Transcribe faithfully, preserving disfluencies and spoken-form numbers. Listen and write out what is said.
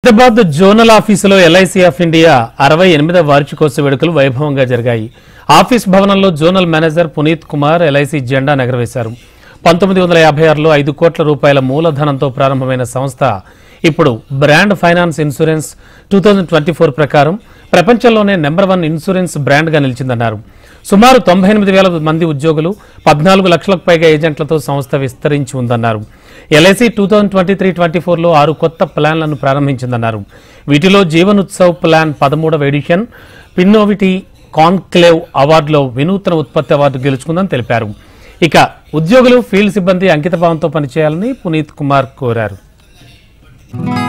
Hyderabad zonal ఆఫీసులో LIC of India అరవై ఎనిమిదవ వార్షికోత్సవ వేడుకలు వైభవంగా జరిగాయి. ఆఫీస్ భవనంలో zonal manager Puneet Kumar LIC జెండా ఎగరవేశారు. పంతొమ్మిది వందల యాభై ఆరులో ఐదు కోట్ల రూపాయల మూలధనంతో ప్రారంభమైన సంస్థ ఇప్పుడు brand finance insurance two thousand twenty four ప్రకారం ప్రపంచంలోనే నెంబర్ వన్ ఇన్సూరెన్స్ బ్రాండ్గా నిలిచిందన్నారు. సుమారు తొంభై ఎనిమిది వేల మంది ఉద్యోగులు, పద్నాలుగు లక్షలకు పైగా ఏజెంట్లతో సంస్థ విస్తరించి ఉందన్నారు. LIC two thousand twenty three twenty ఫోర్లో ఆరు కొత్త ప్లాన్లను ప్రారంభించిందన్నారు. వీటిలో జీవన్ ఉత్సవ్ ప్లాన్ పదమూడవ ఎడిషన్ పిన్నోవిటీ కాన్క్లేవ్ అవార్డులో వినూత్న ఉత్పత్తి అవార్డు గెలుచుకుందని తెలిపారు. ఇక ఉద్యోగులు, ఫీల్డ్ సిబ్బంది అంకితభావంతో పనిచేయాలని పునీత్ కుమార్ కోరారు.